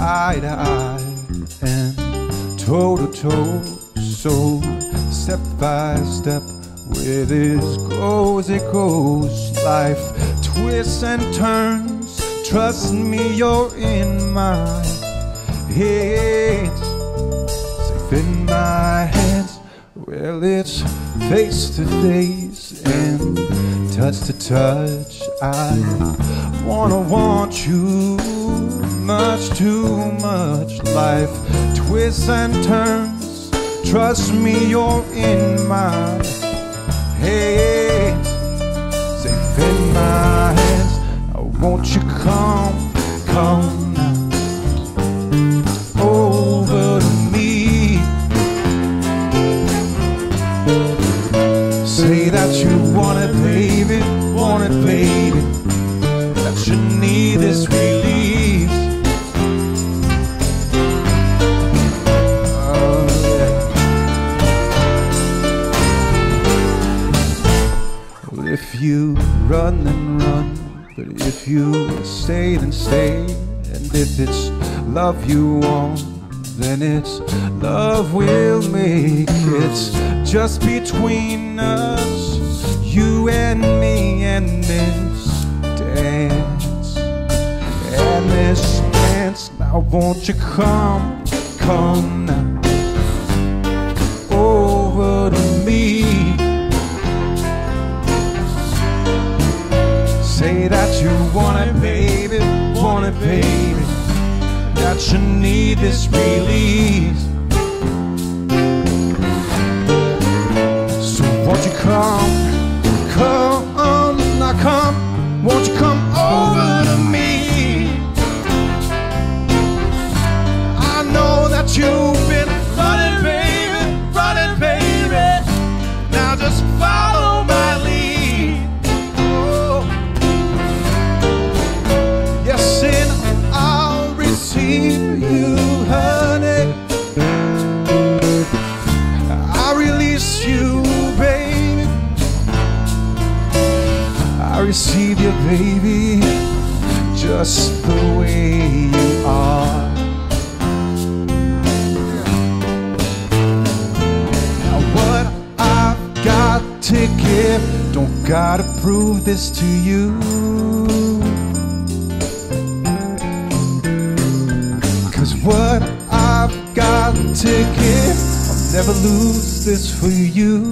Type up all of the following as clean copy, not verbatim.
eye to eye and toe to toe. So step by step, where this goes, it goes. Life twists and turns. Trust me, you're in my hands, safe in my hands. Well, it's face to face and touch to touch. I want you much too much. Life twists and turns. Trust me, you're in my hands, safe in my hands. Won't you come now over to me? Say that you want it, baby, that you need this release. Oh, yeah. Well, if you run, then run. But if you stay, then stay. And if it's love you want, then it's love we'll make. It's just between us, you and me, and this dance, and this dance. Now won't you come now over to me? Say that you want it, baby, that you need this release. So won't you come now, come, won't you come over to me? I know that you've been running, baby, now just follow my lead. I'll receive you, honey. I'll release you, baby. I receive you, baby, just the way you are. Now what I've got to give, don't gotta prove this to you. What I've got to give, I'll never lose this for you.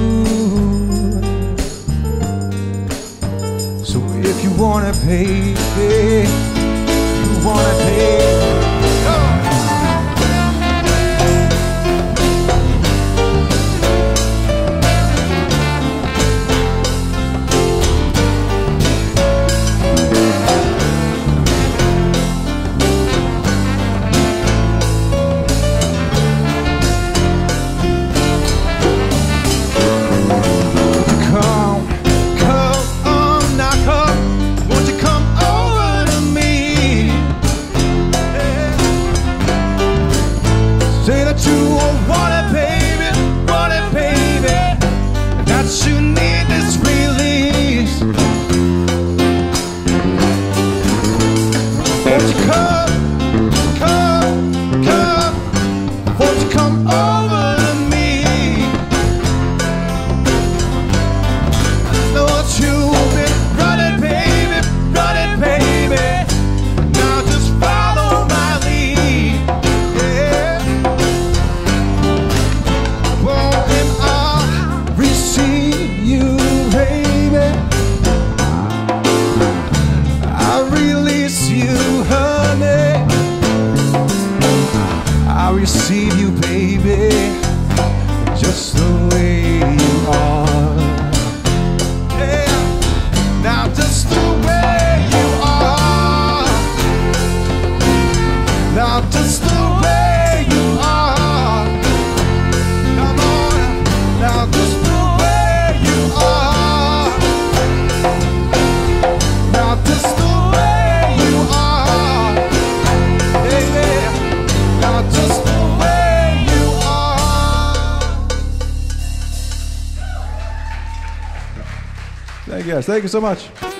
So if you want it, baby, you want it, baby. Say that you want it, baby, that you need this release. Won't you come, won't you come over to me? I know that you've been running, baby, now just follow my lead. I receive you, baby, just the way you are. Yeah, now just the way you are. Now just the way you are. Come on, now just the way you are. Now just the way you are. Baby, now just the way you are. Thank you guys. Thank you so much.